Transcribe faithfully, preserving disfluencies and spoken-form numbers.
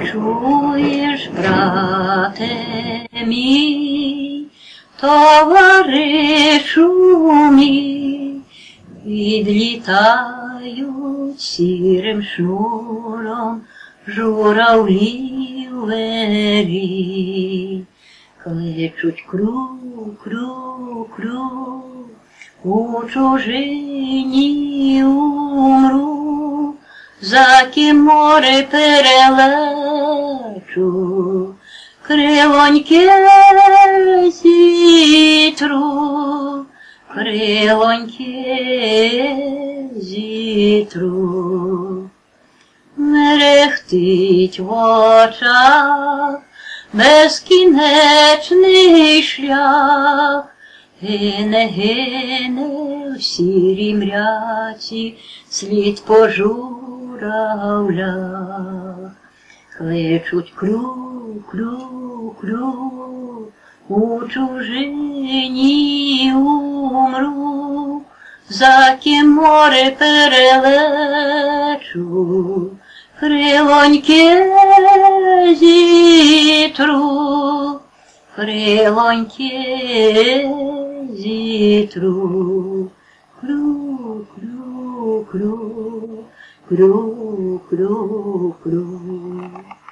Чуєш, брате мій, товаришу мій, відлітають сірим шнуром журавлі ввері. Кличуть кру, кру, кру, у чужині умру, за ким море перелечу, крилоньке зітру, крилоньке зітру. Мерехтить в очах безкінечний шлях, гине, гине в сірій мряці слід по журавлях. Кличуть кру, кру, кру, у чужині умру, за ким море перелечу, крилоньке зітру, крилоньке зітру. Кру, кру, кру, кру, кру, кру.